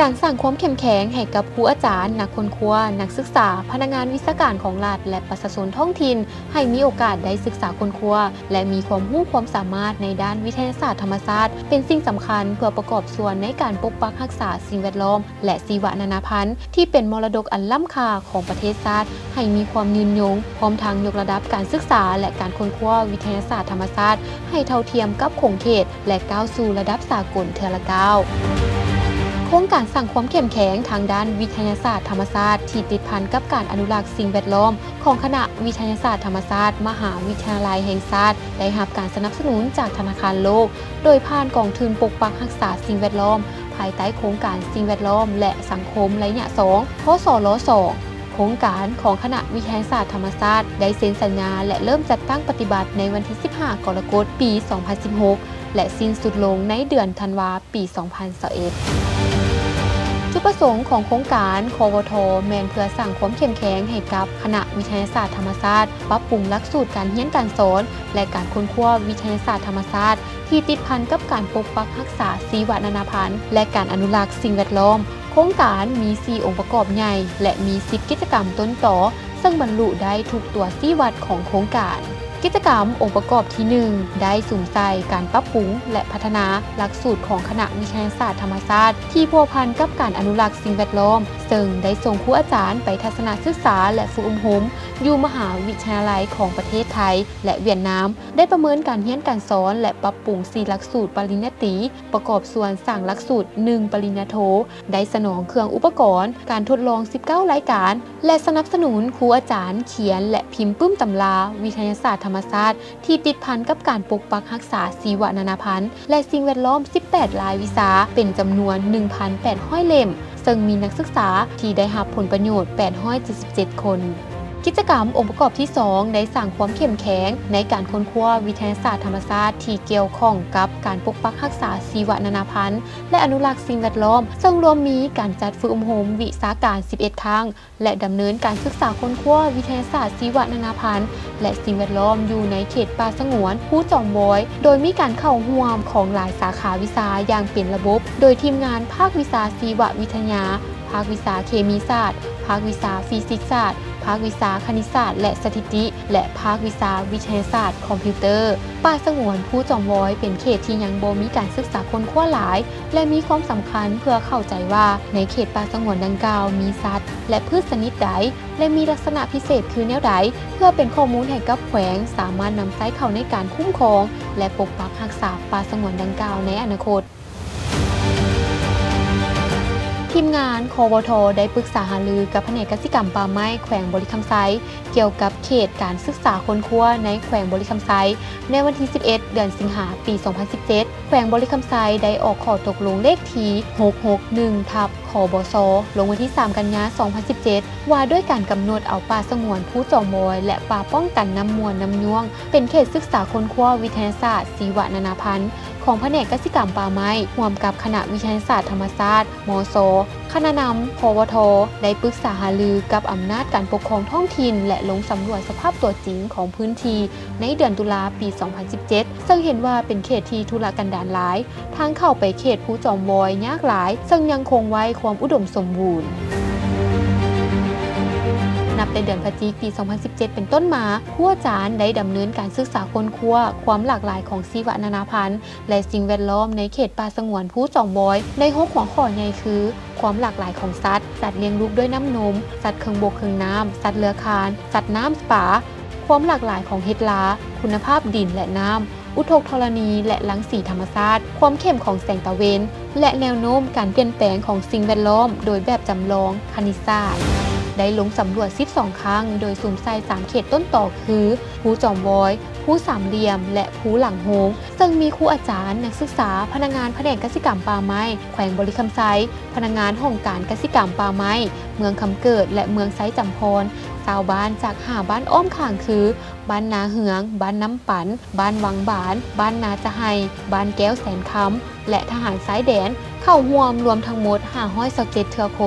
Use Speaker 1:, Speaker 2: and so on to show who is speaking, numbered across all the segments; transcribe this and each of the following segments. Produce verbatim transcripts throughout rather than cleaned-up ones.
Speaker 1: การสร้างความเข้มแข็งให้กับครูอาจารย์นักค้นคว้านักศึกษาพนักงานวิชาการของรัฐและประชาชนท้องถิ่นให้มีโอกาสได้ศึกษาค้นคว้าและมีความรู้ความสามารถในด้านวิทยาศาสตร์ธรรมศาสตร์เป็นสิ่งสำคัญเพื่อประกอบส่วนในการปกปักรักษาสิ่งแวดล้อมและชีวนานาพันธุ์ที่เป็นมรดกอันล้ำค่าของประเทศชาติให้มีความยืนยงพร้อมทางยกระดับการศึกษาและการค้นคว้าวิทยาศาสตร์ธรรมศาสตร์ให้เท่าเทียมกับขงเขตและก้าวสู่ระดับสากลเทื่อละก้าวโครงการสร้างความเข้มแข็งทางด้านวิทยาศาสตร์ธรรมศาสตร์ที่ติดพันกับการอนุรักษ์สิ่งแวดล้อมของคณะวิทยาศาสตร์ธรรมศาสตร์มหาวิทยาลัยแห่งชาติได้รับการสนับสนุนจากธนาคารโลกโดยผ่านกองทุนปกปักรักษาสิ่งแวดล้อมภายใต้โครงการสิ่งแวดล้อมและสังคมระยะสองพสรสองโครงการของคณะวิทยาศาสตร์ธรรมศาสตร์ได้เซ็นสัญญาและเริ่มจัดตั้งปฏิบัติในวันที่สิบห้ากรกฎาคมปีสองพันสิบหกและสิ้นสุดลงในเดือนธันวาคมปีสองพันยี่สิบเอ็ดจุดประสงค์ของโครงการควทแมนเพื่อสร้างความเข้มแข็งให้กับคณะวิทยาศาสตร์ธรรมศาสตร์ปรับปรุงหลักสูตรการเรียนการสอนและการค้นคว้าวิทยาศาสตร์ธรรมศาสตร์ที่ติดพันกับการปกปักรักษาชีวนานาพันธุ์และการอนุรักษ์สิ่งแวดล้อมโครงการมีสี่องค์ประกอบใหญ่และมีสิบกิจกรรมต้นต่อซึ่งบรรลุได้ทุกตัวชี้วัดของโครงการกิจกรรมองค์ประกอบที่หนึ่งได้สุ่มใส่การปรับปรุงและพัฒนาหลักสูตรของคณะวิทยาศาสตร์ธรรมศาสตร์ที่พัวพันกับการอนุรักษ์สิ่งแวดล้อมซึ่งได้ส่งครูอาจารย์ไปทัศนศึกษาและฝึกอบรมอยู่มหาวิทยาลัยของประเทศไทยและเวียดนามได้ประเมินการเรียนการสอนและปรับปรุงสี่หลักสูตรปริญญาตรีประกอบส่วนสร้างหลักสูตรหนึ่งปริญญาโทได้สนองเครื่องอุปกรณ์การทดลองสิบเก้ารายการและสนับสนุนครูอาจารย์เขียนและพิมพ์ปึ้มตำราวิทยาศาสตร์ธรรมศาสตร์ที่ติดพันกับการปกปักรักษาชีวนานาพันธุ์และสิ่งแวดล้อมสิบแปดรายวิชาเป็นจำนวน หนึ่งพันแปดร้อย เล่มซึ่งมีนักศึกษาที่ได้รับผลประโยชน์แปดร้อยเจ็ดสิบเจ็ดคนกิจกรรมองค์ประกอบที่สองได้สร้างความเข้มแข็งในการค้นคว้าวิทยาศาสตร์ธรรมศาสตร์ที่เกี่ยวข้องกับการปกปักรักษาชีวนานาพันธุ์และอนุรักษ์สิ่งแวดล้อมซึ่งรวมมีการจัดฝึกอบรมวิชาการสิบเอ็ดครั้งและดำเนินการศึกษาค้นคว้าวิทยาศาสตร์ชีวนานาพันธุ์และสิ่งแวดล้อมอยู่ในเขตป่าสงวนภูจอมบอยโดยมีการเข้าร่วมของหลายสาขาวิชาอย่างเป็นระบบโดยทีมงานภาควิชาชีววิทยาภาควิชาเคมีศาสตร์ภาควิชาฟิสิกส์ศาสตร์ภาควิชาคณิตศาสตร์และสถิติและภาควิชาวิทยาศาสตร์คอมพิวเตอร์ป่าสงวนภูจอมบอยเป็นเขตที่ยังบ่มีการศึกษาค้นคว้าหลายและมีความสำคัญเพื่อเข้าใจว่าในเขตป่าสงวนดังกล่าวมีสัตว์และพืชชนิดใดและมีลักษณะพิเศษคือแนวใดเพื่อเป็นข้อมูลให้กับแขวงสามารถนำใช้เข้าในการคุ้มครองและปกปักรักษาป่าสงวนดังกล่าวในอนาคตทีมงานควทได้ปรึกษาหารือกับแผนกกสิกรรมป่าไม้แขวงบริคำไซเกี่ยวกับเขตการศึกษาค้นคว้าในแขวงบริคำไซในวันที่สิบเอ็ดเดือนสิงหาคมปีสองพันสิบเจ็ดแขวงบริคำไซได้ออกข้อตกลงเลขที่หกหกหนึ่งทับคบสลงวันที่สามกันยายนสองพันสิบเจ็ดว่าด้วยการกำหนดเอาป่าสงวนภูจอมบอยและป่าป้องกันน้ำมวลน้ำยวงเป็นเขตศึกษาค้นคว้าวิทยาศาสตร์ชีวนานาพันธุ์ของแผนกกสิกรรมป่าไม้ร่วมกับคณะวิทยาศาสตร์ธรรมศาสตร์มศคณะนำพวทได้ปรึกษาหารือกับอำนาจการปกครองท้องถิ่นและลงสำรวจสภาพตัวจริงของพื้นที่ในเดือนตุลาปีสองพันสิบเจ็ดซึ่งเห็นว่าเป็นเขตที่ทุรกันดารหลายทางเข้าไปเขตภูจอมบอยยากหลายซึ่งยังคงไว้ความอุดมสมบูรณ์นับแต่เดือนพฤศจิกายนปีสองพันสิบเจ็ดเป็นต้นมาผู้อาจารย์ได้ดำเนินการศึกษาค้นคว้าความหลากหลายของชีวนานาพันธุ์และสิ่งแวดล้อมในเขตป่าสงวนภูจอมบอยในหกหัวข้อใหญ่คือความหลากหลายของสัตว์สัตว์เลี้ยงลูกด้วยน้ำนมสัตว์เคิงบกเคิงน้ำสัตว์เลื้อยคลานสัตว์น้ำป่าความหลากหลายของเห็ดลาคุณภาพดินและน้ำอุทกธรณีและรังสีธรรมชาติความเข้มของแสงตะเวนและแนวโน้มการเปลี่ยนแปลงของสิ่งแวดล้อมโดยแบบจำลองคณิตศาสตร์ได้ลงสำรวจสิบสองครั้งโดยสุ่มใส่สามเขตต้นต่อคือภูจอมบอยภูสามเหลี่ยมและภูหลังโฮงซึ่งมีครูอาจารย์นักศึกษาพนักงานแผนกกสิกรรมป่าไม้แขวงบริคำไซพนักงานห้องการกสิกรรมป่าไม้เมืองคำเกิดและเมืองไซจำพรชาวบ้านจากห้าบ้านอ้อมข้างคือบ้านนาเหืองบ้านน้ำปันบ้านวังบานบ้านนาจะไฮบ้านแก้วแสนคำและทหารสายแดนเข้าร่วมรวมทั้งหมดห้าร้อยสิบเจ็ดเทื่อคน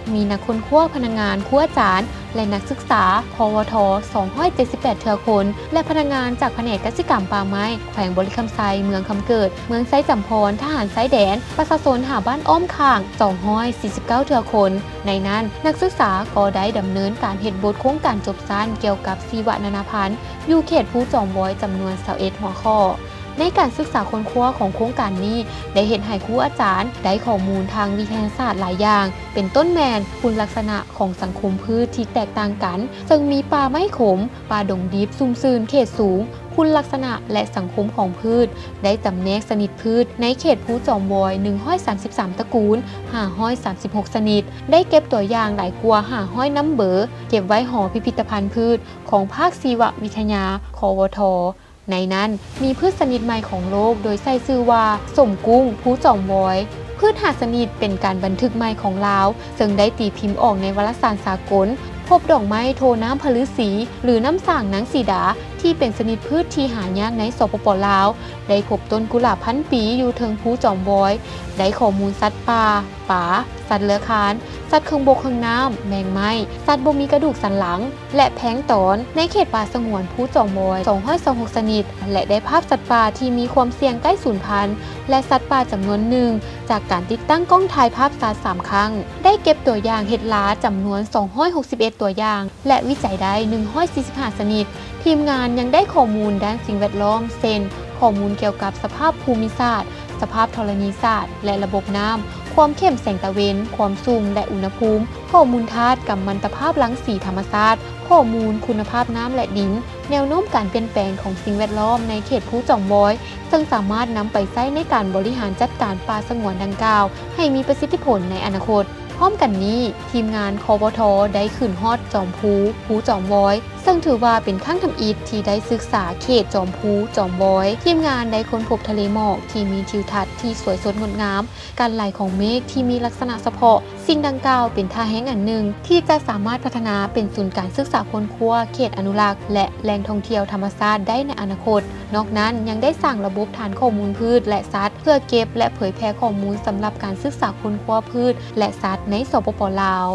Speaker 1: มีนักค้นคว้าพนักงานครูอาจารย์และนักศึกษาพวทสองร้อยเจ็ดสิบแปดเทือคนและพนักงานจากแผนกกสิกรรมป่าไม้แขวงบริคำไซเมืองคำเกิดเมืองไซจำพรทหารไซแดนประชาชนหาบ้านอ้อมข้างสองร้อยสี่สิบเก้าเทือคนในนั้นนักศึกษาก็ได้ดำเนินการเฮ็ดบทโครงการจบสั้นเกี่ยวกับชีวนานาพันธุ์อยู่เขตภูจอมบอยจำนวนยี่สิบเอ็ดหัวข้อในการศึกษาค้นคว้าของโครงการนี้ได้เห็นให้ครูอาจารย์ได้ข้อมูลทางวิทยาศาสตร์หลายอย่างเป็นต้นแมนคุณลักษณะของสังคมพืชที่แตกต่างกันซึ่งมีป่าไม้ขมป่าดงดิบซุ่มซ่ามเขตสูงคุณลักษณะและสังคมของพืชได้จำแนกชนิดพืชในเขตภูจอมบอยหนึ่งร้อยสามสิบสามตระกูลห้าร้อยสามสิบหกชนิดได้เก็บตัวอย่างหลายกว่าห้าร้อยน้ำเบอร์เก็บไว้หอพิพิธภัณฑ์พืชของภาคชีววิทยาควทในนั้นมีพืชชนิดใหม่ของโลกโดยใส่ชื่อว่าสมกุ้งภูจอมบอยพืชหาชนิดเป็นการบันทึกใหม่ของลาวซึ่งได้ตีพิมพ์ออกในวารสารสากลพบดอกไม้โทน้ำพฤษีหรือน้ำส่างนางสีดาที่เป็นชนิดพืชที่หายากในสปป.ลาวได้พบต้นกุหลาบพันปีอยู่เทิงภูจอมบอยได้ข้อมูลสัตว์ป่าป่าสัตว์เลื้อยคลานสัตว์เครื่องบกเครื่องน้ำแมงไม้สัตว์บ่มีกระดูกสันหลังและแพลงก์ตอนในเขตป่าสงวนภูจอมบอยสองร้อยยี่สิบหกชนิดและได้ภาพสัตว์ป่าที่มีความเสี่ยงใกล้สูญพันธุ์และสัตว์ป่าจำนวนหนึ่งจากการติดตั้งกล้องถ่ายภาพสัตว์สามครั้งได้เก็บตัวอย่างเห็ดล้าจำนวนสองร้อยหกสิบเอ็ดตัวอย่างและวิจัยได้หนึ่งร้อยสี่สิบห้าชนิดทีมงานยังได้ข้อมูลด้านสิ่งแวดล้อมเช่นข้อมูลเกี่ยวกับสภาพภูมิศาสตร์สภาพธรณีศาสตร์และระบบน้ำความเข้มแสงตะเวนความสูงและอุณหภูมิข้อมูลธาตุกัมมันตภาพรังสีธรรมชาติข้อมูลคุณภาพน้ำและดินแนวโน้มการเปลี่ยนแปลงของสิ่งแวดล้อมในเขตภูจอมบอยซึ่งสามารถนำไปใช้ในการบริหารจัดการป่าสงวนดังกล่าวให้มีประสิทธิผลในอนาคตพร้อมกันนี้ทีมงานควทได้ขึ้นฮอดจอมภูภูจอมบอยซึ่งถือว่าเป็นครั้งทำอิฐที่ได้ศึกษาเขตจอมภูจอมบอยทีมงานได้ค้นพบทะเลหมอกที่มีทิวทัศน์ที่สวยสดงดงามการไหลของเมฆที่มีลักษณะเฉพาะสิ่งดังกล่าวเป็นท่าแห้งอันหนึ่งที่จะสามารถพัฒนาเป็นศูนย์การศึกษาค้นคว้าเขตอนุรักษ์และแหล่งท่องเที่ยวธรรมชาติได้ในอนาคตนอกนั้นยังได้สร้างระบบฐานข้อมูลพืชและสัตว์เพื่อเก็บและเผยแพร่ข้อมูลสำหรับการศึกษาค้นคว้าพืชและสัตว์ในสปป.ลาว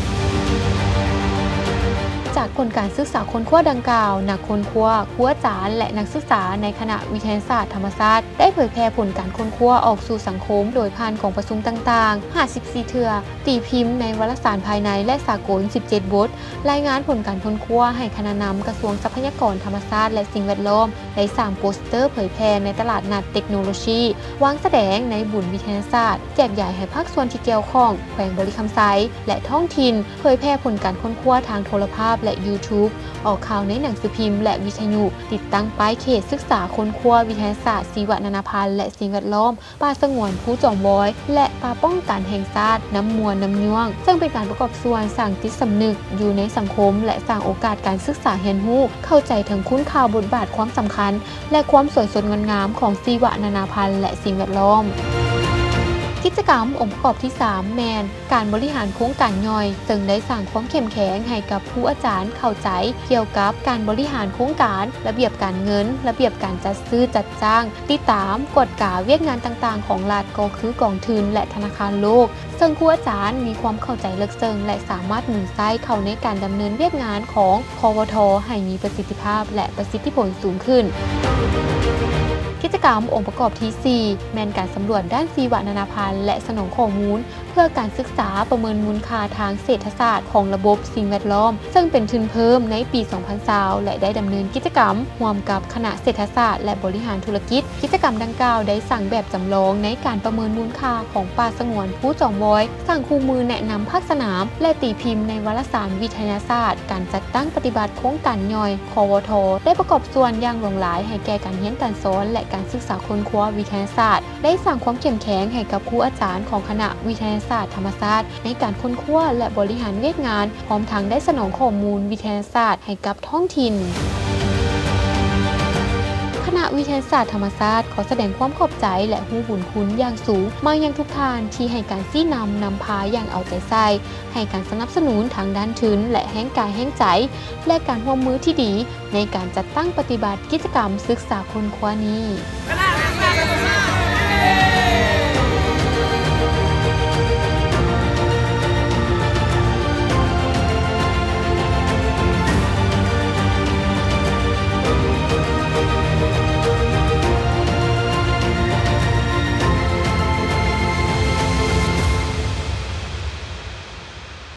Speaker 1: จากผลการศึกษาค้นคว้าดังกล่าวนักค้นคว้าครูอาจารย์และนักศึกษาในคณะวิทยาศาสตร์ธรรมศาสตร์ได้เผยแพร่ผลการค้นคว้าออกสู่สังคมโดยผ่านของประชุมต่างๆห้าสิบสี่เทื่อตีพิมพ์ในวารสารภายในและสากลสิบเจ็ดบทรายงานผลการค้นคว้าให้คณะนำกระทรวงทรัพยากรธรรมชาติและสิ่งแวดล้อมได้สร้างโปสเตอร์เผยแพร่ในตลาดนัดเทคโนโลยีวางแสดงในบุญวิทยาศาสตร์แจกจ่ายให้ภาคส่วนที่เกี่ยวข้องแขวงบริคำไซและท้องถิ่นเผยแพร่ผลการค้นคว้าทางโทรภาพและ YouTubeออกข่าวในหนังสือพิมพ์และวิทยุติดตั้งป้ายเขตศึกษาค้นคว้าวิทยาศาสตร์ชีวนานาพันธุ์และสิ่งแวดล้อมป่าสงวนภูจอมบอยและป่าป้องกันแห่งชาติน้ำมวลน้ำยวงซึ่งเป็นการประกอบส่วนสร้างจิตสำนึกอยู่ในสังคมและสร้างโอกาสการศึกษาเรียนรู้เข้าใจถึงคุณค่าบทบาทความสำคัญและความสวยสดงดงามของชีวนานาพันธุ์และสิ่งแวดล้อมกิจกรรมองค์ประกอบที่สามแมนการบริหารโครงการย่อยซึ่งได้สร้างความเข้มแข็งให้กับผู้อาจารย์เข้าใจเกี่ยวกับการบริหารโครงการระเบียบการเงินระเบียบการจัดซื้อจัดจ้างติดตามกฎกาเวียกงานต่างๆของรัฐก็คือกองทุนและธนาคารโลกซึ่งผู้อาจารย์มีความเข้าใจลึกซึ้งและสามารถหนุนไส้เข้าในการดำเนินเวียกงานของควทให้มีประสิทธิภาพและประสิทธิผลสูงขึ้นกิจกรรมองค์ประกอบที่สี่แมนการสำรวจด้านชีวนานาพันธุ์และสนองข้อมูลเพื่อการศึกษาประเมินมูลค่าทางเศรษฐศาสตร์ของระบบสิ่งแวดล้อมซึ่งเป็นทุนเพิ่มในปี สองพันยี่สิบ และได้ดำเนินกิจกรรมร่วมกับคณะเศรษฐศาสตร์และบริหารธุรกิจกิจกรรมดังกล่าวได้สั่งแบบจำลองในการประเมินมูลค่าของป่าสงวนภูจอมบอยสั่งคู่มือแนะนำภาคสนามและตีพิมพ์ในวารสารวิทยาศาสตร์การจัดตั้งปฏิบัติโครงการย่อยควทได้ประกอบส่วนอย่างหลากหลายให้แก่การเรียนการสอนและการศึกษาค้นคว้าวิทยาศาสตร์ได้สร้างความเข้มแข็งให้กับครูอาจารย์ของคณะวิทยาศาสตร์ธรรมศาสตร์ในการค้นคว้าและบริหารเวียกงานพร้อมทั้งได้สนองข้อมูลวิทยาศาสตร์ให้กับท้องถิ่นคณะวิทยาศาสตร์ธรรมศาสตร์ขอแสดงความขอบใจและฮู้บุญคุณอย่างสูงมายังทุกท่านที่ให้การชี้นำนำพาอย่างเอาใจใส่ให้การสนับสนุนทางด้านทุนและแห่งกายแห่งใจและการร่วมมือที่ดีในการจัดตั้งปฏิบัติกิจกรรมศึกษาค้นคว้านี้